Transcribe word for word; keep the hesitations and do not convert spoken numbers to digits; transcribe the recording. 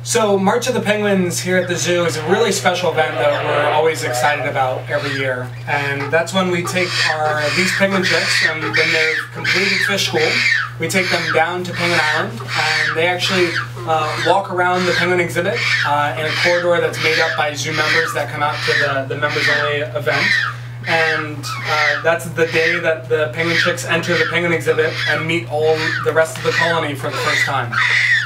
So March of the Penguins here at the zoo is a really special event that we're always excited about every year. And that's when we take our these penguin chicks, and when they've completed fish school, we take them down to Penguin Island, and they actually uh, walk around the penguin exhibit uh, in a corridor that's made up by zoo members that come out to the, the members-only event. And uh, that's the day that the penguin chicks enter the penguin exhibit and meet all the rest of the colony for the first time.